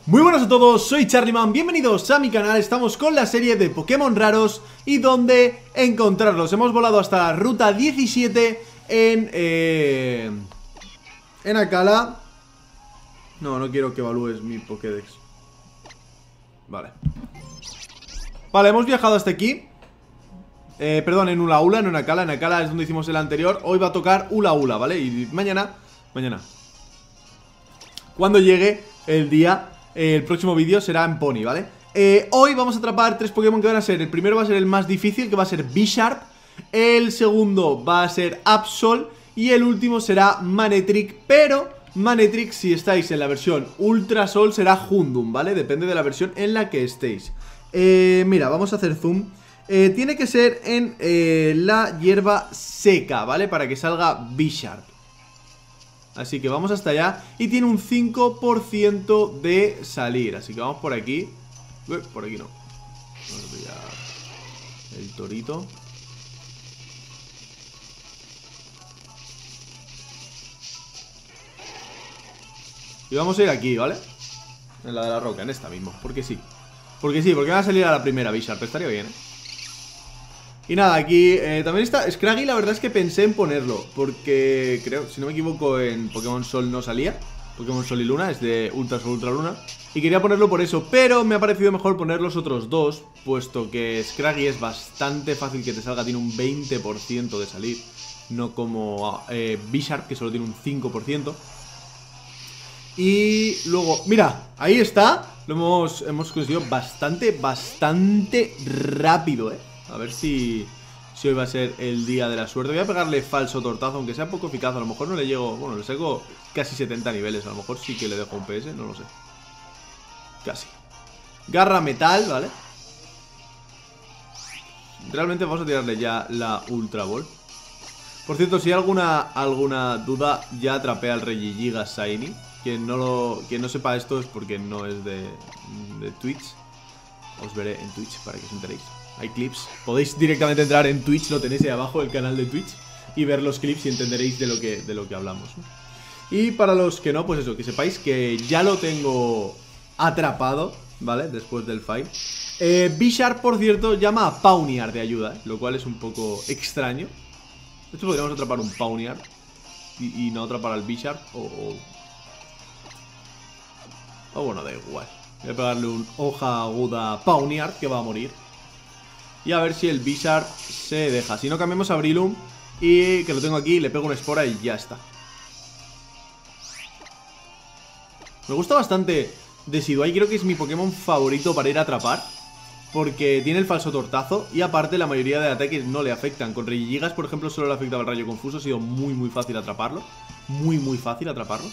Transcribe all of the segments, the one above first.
Muy buenas a todos, soy Charlyman, bienvenidos a mi canal. Estamos con la serie de Pokémon raros y dónde encontrarlos. Hemos volado hasta la ruta 17 en Akala. No quiero que evalúes mi Pokédex. Vale, hemos viajado hasta aquí. Perdón, en Ula Ula, no en Akala. En Akala es donde hicimos el anterior. Hoy va a tocar Ula Ula, ¿vale? Y mañana cuando llegue el día, el próximo vídeo será en Pony, ¿vale? Hoy vamos a atrapar tres Pokémon que van a ser: el primero va a ser el más difícil, que va a ser Bisharp. El segundo va a ser Absol. Y el último será Manectric. Pero Manectric, si estáis en la versión Ultra Sol, será Houndoom, ¿vale? Depende de la versión en la que estéis. Mira, vamos a hacer zoom. Tiene que ser en la hierba seca, ¿vale? Para que salga Bisharp. Así que vamos hasta allá. Y tiene un 5% de salir. Así que vamos por aquí. Por aquí no. Vamos a pillar el torito. Y vamos a ir aquí, ¿vale? En la de la roca, en esta mismo. Porque sí. Porque va a salir a la primera Bisharp. Estaría bien, ¿eh? Y nada, aquí también está Scraggy. La verdad es que pensé en ponerlo, porque creo, si no me equivoco, en Pokémon Sol no salía. Pokémon Sol y Luna, es de Ultra Sol, Ultra Luna. Y quería ponerlo por eso, pero me ha parecido mejor poner los otros dos, puesto que Scraggy es bastante fácil que te salga. Tiene un 20% de salir, no como Bisharp, que solo tiene un 5%. Y luego, mira, ahí está. Lo hemos conseguido bastante rápido, A ver si hoy va a ser el día de la suerte. Voy a pegarle falso tortazo, aunque sea poco eficaz. A lo mejor no le llego, bueno, le saco casi 70 niveles. A lo mejor sí que le dejo un PS, no lo sé. Casi. Garra metal, ¿vale? Realmente vamos a tirarle ya la Ultra Ball. Por cierto, si hay alguna duda, ya atrapé al Regigiga Shiny. Quien no sepa esto es porque no es de Twitch. Os veré en Twitch para que os enteréis. Hay clips, podéis directamente entrar en Twitch, lo tenéis ahí abajo, el canal de Twitch, y ver los clips y entenderéis de lo que hablamos, ¿no? Y para los que no, pues eso, que sepáis que ya lo tengo atrapado, ¿vale? Después del fight. Bisharp, por cierto, llama a Pawniard de ayuda, lo cual es un poco extraño. De hecho, podríamos atrapar un Pawniard y no atrapar al Bisharp, o bueno, da igual. Voy a pegarle un hoja aguda a Pawniard, que va a morir. Y a ver si el Bisharp se deja. Si no, cambiamos a Breloom. Y que lo tengo aquí, le pego una espora y ya está. Me gusta bastante Decidueye. Creo que es mi Pokémon favorito para ir a atrapar, porque tiene el falso tortazo. Y aparte la mayoría de ataques no le afectan. Con Regigigas, por ejemplo, solo le afectaba el rayo confuso. Ha sido muy fácil atraparlo. Muy fácil atraparlo.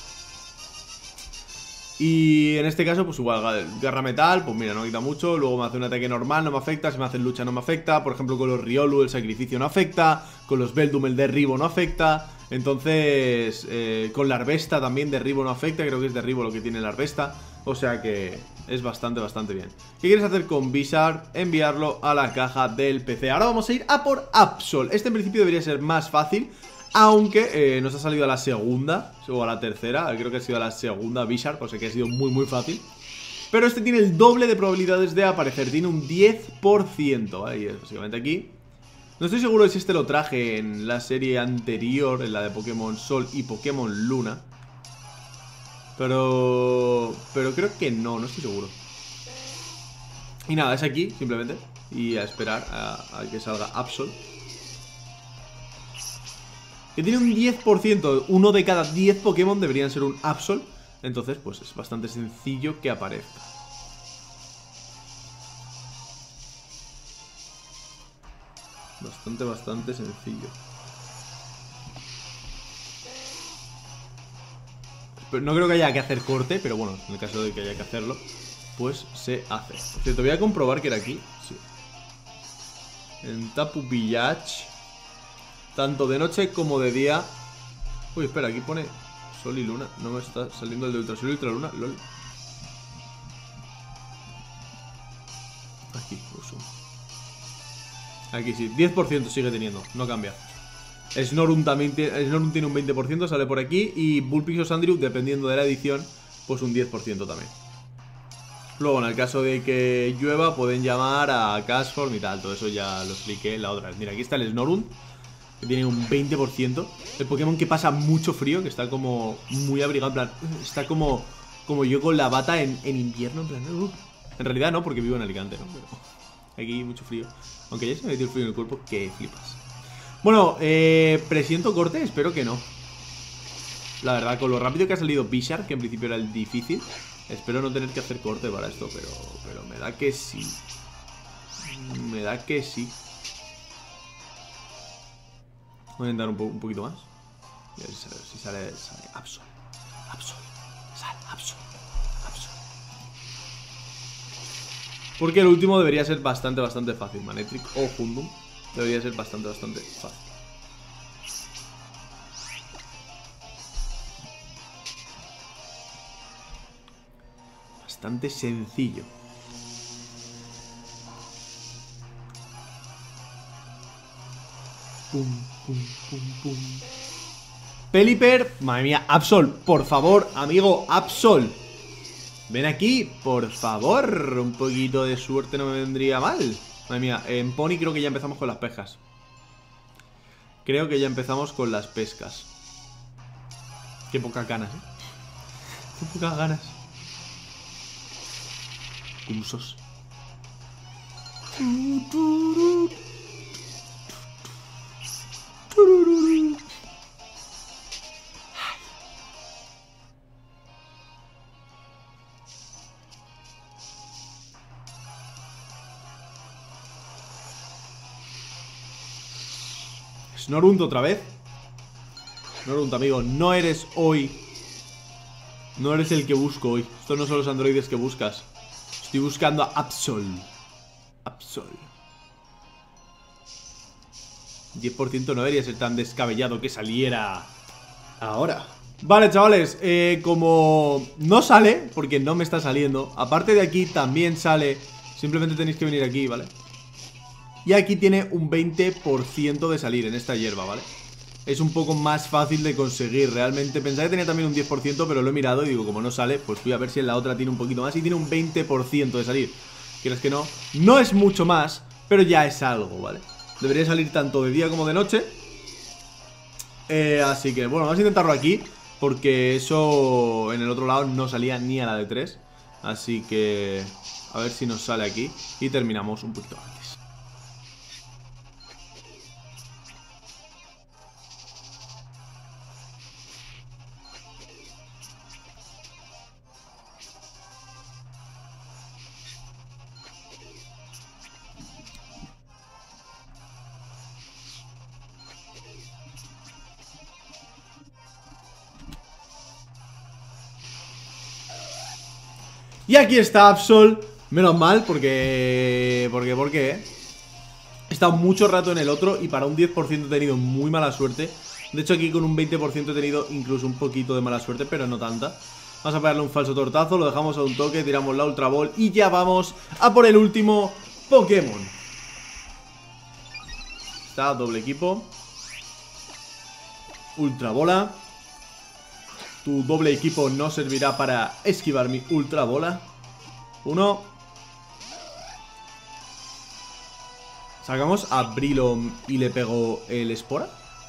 Y en este caso, pues igual, garra metal, pues mira, no quita mucho. Luego me hace un ataque normal, no me afecta. Si me hace lucha, no me afecta. Por ejemplo, con los Riolu el sacrificio no afecta. Con los Beldum el derribo no afecta. Entonces, con la Arbesta también derribo no afecta. Creo que es derribo lo que tiene la Arbesta. O sea que es bastante bien. ¿Qué quieres hacer con Bisharp? Enviarlo a la caja del PC. Ahora vamos a ir a por Absol. Este en principio debería ser más fácil, aunque nos ha salido a la segunda o a la tercera. Creo que ha sido a la segunda Bisharp, o sea que ha sido muy fácil. Pero este tiene el doble de probabilidades de aparecer. Tiene un 10%. Ahí es, básicamente aquí. No estoy seguro de si este lo traje en la serie anterior, en la de Pokémon Sol y Pokémon Luna. Pero creo que no estoy seguro. Y nada, es aquí, simplemente. Y a esperar a que salga Absol. Que tiene un 10%, uno de cada 10 Pokémon deberían ser un Absol. Entonces, pues es bastante sencillo que aparezca. Bastante sencillo. Pero no creo que haya que hacer corte, pero bueno, en el caso de que haya que hacerlo, pues se hace. Por cierto, voy a comprobar que era aquí. Sí. En Tapu Village, tanto de noche como de día. Uy, espera, aquí pone Sol y Luna. No me está saliendo el de Ultra Sol y Ultra Luna. LOL. Aquí, uso. Aquí sí, 10% sigue teniendo, no cambia. Snorunt también tiene un 20%, sale por aquí. Y Bullpix o Sandrew, dependiendo de la edición, pues un 10% también. Luego, en el caso de que llueva, pueden llamar a Cashform y tal. Todo eso ya lo expliqué la otra vez. Mira, aquí está el Snorunt, que tiene un 20%. El Pokémon que pasa mucho frío, que está como muy abrigado, en plan, está como yo con la bata en invierno, en plan, en realidad no, porque vivo en Alicante, ¿no? Pero aquí mucho frío. Aunque ya se me metió el frío en el cuerpo, que flipas. Bueno, presiento corte, espero que no. La verdad, con lo rápido que ha salido Bisharp, que en principio era el difícil, espero no tener que hacer corte para esto, pero me da que sí. Me da que sí. Voy a intentar un poquito más. Y a ver si sale Absol. Absol. Sale Absol. Absol. Porque el último debería ser bastante fácil. Manectric o Hundum debería ser bastante fácil. Bastante sencillo. Pum, pum, pum, pum. Pelipper, madre mía, Absol, por favor, amigo, Absol. Ven aquí, por favor. Un poquito de suerte no me vendría mal. Madre mía, en Pony creo que ya empezamos con las pescas. Creo que ya empezamos con las pescas. Qué pocas ganas, Qué pocas ganas. Cursos. Snorunt otra vez. Snorunt, amigo, no eres hoy. No eres el que busco hoy. Estos no son los androides que buscas. Estoy buscando a Absol. Absol. 10% no debería ser tan descabellado que saliera ahora. Vale, chavales, como no sale, porque no me está saliendo. Aparte de aquí también sale. Simplemente tenéis que venir aquí, ¿vale? Y aquí tiene un 20% de salir en esta hierba, ¿vale? Es un poco más fácil de conseguir. Realmente pensaba que tenía también un 10%, pero lo he mirado y digo, como no sale, pues voy a ver si en la otra tiene un poquito más. Y tiene un 20% de salir. ¿Quieres que no? No es mucho más, pero ya es algo, ¿vale? Debería salir tanto de día como de noche. Así que, bueno, vamos a intentarlo aquí, porque eso en el otro lado no salía ni a la de 3. Así que a ver si nos sale aquí y terminamos un poquito antes. Y aquí está Absol. Menos mal, porque he estado mucho rato en el otro y para un 10% he tenido muy mala suerte. De hecho aquí con un 20% he tenido incluso un poquito de mala suerte, pero no tanta. Vamos a pegarle un falso tortazo, lo dejamos a un toque, tiramos la Ultra Ball y ya vamos a por el último Pokémon. Está doble equipo. Ultra Bola. Tu doble equipo no servirá para esquivar mi Ultra Bola. 1. Sacamos a Brilom y le pego el Espora.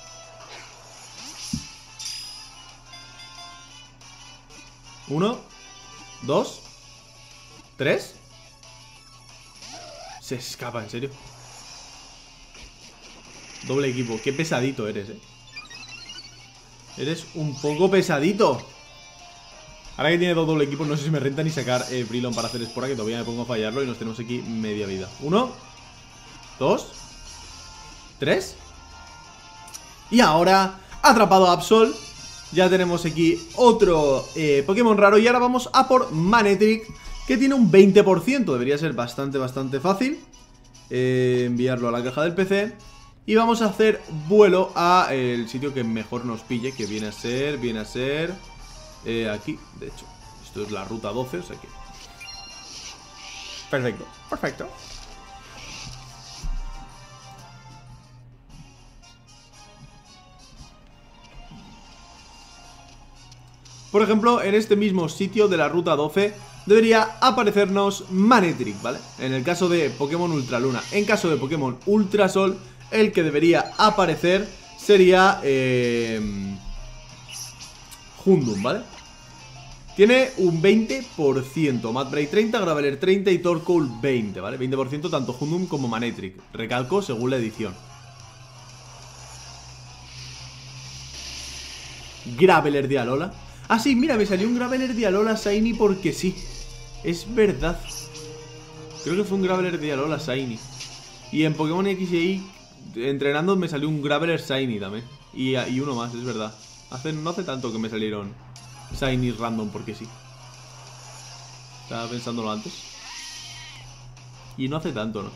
1, 2, 3. Se escapa, en serio. Doble equipo, qué pesadito eres, Eres un poco pesadito. Ahora que tiene dos doble equipos, no sé si me renta ni sacar Brilon para hacer Espora, que todavía me pongo a fallarlo y nos tenemos aquí media vida. 1, 2, 3. Y ahora, atrapado a Absol. Ya tenemos aquí otro Pokémon raro. Y ahora vamos a por Manectric, que tiene un 20%. Debería ser bastante fácil. Enviarlo a la caja del PC. Y vamos a hacer vuelo a el sitio que mejor nos pille, que viene a ser aquí, de hecho. Esto es la ruta 12, o sea que... Perfecto. Por ejemplo, en este mismo sitio de la ruta 12 debería aparecernos Manectric, ¿vale? En el caso de Pokémon Ultra Luna. En caso de Pokémon Ultra Sol, el que debería aparecer sería Houndoom, ¿vale? Tiene un 20%, Mudbray 30, Graveler 30 y Torkoal 20, ¿vale? 20% tanto Houndoom como Manectric. Recalco según la edición. Graveler de Alola. Ah, sí, mira, me salió un Graveler de Alola Shiny porque sí. Es verdad. Creo que fue un Graveler de Alola Shiny. Y en Pokémon X y Y, entrenando, me salió un Graveler Shiny también. Y uno más, es verdad. No hace tanto que me salieron Shiny random porque sí. Estaba pensándolo antes. Y no hace tanto, ¿no?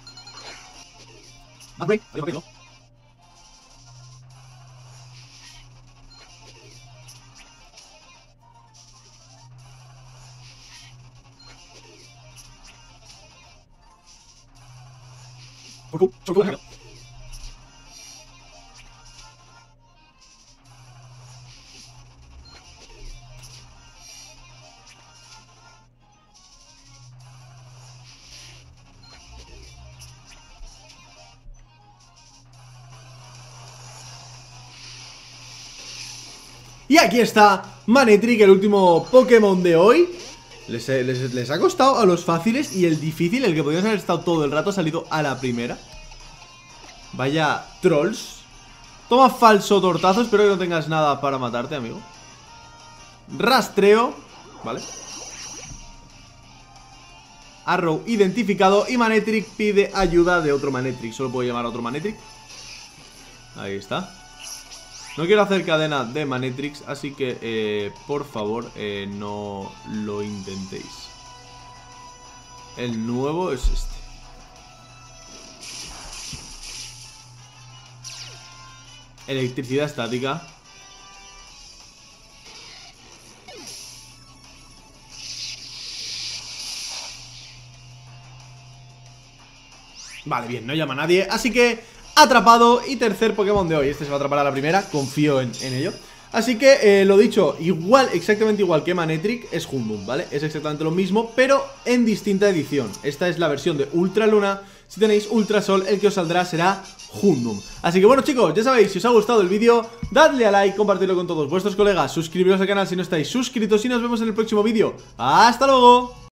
Y aquí está Manectric, el último Pokémon de hoy. Les ha costado a los fáciles y el difícil, el que podíamos haber estado todo el rato, ha salido a la primera. Vaya trolls. Toma falso tortazo, espero que no tengas nada para matarte, amigo. Rastreo, vale. Arrow identificado y Manectric pide ayuda de otro Manectric. Solo puedo llamar a otro Manectric. Ahí está. No quiero hacer cadena de Manectrics, así que por favor no lo intentéis. El nuevo es este. Electricidad estática. Vale, bien, no llama a nadie, así que atrapado. Y tercer Pokémon de hoy. Este se va a atrapar a la primera, confío en ello. Así que, lo dicho, igual, exactamente igual que Manectric, es Houndoom, ¿vale? Es exactamente lo mismo, pero en distinta edición. Esta es la versión de Ultra Luna. Si tenéis Ultra Sol, el que os saldrá será Houndoom. Así que bueno, chicos, ya sabéis, si os ha gustado el vídeo, dadle a like, compartidlo con todos vuestros colegas, suscribiros al canal si no estáis suscritos y nos vemos en el próximo vídeo. ¡Hasta luego!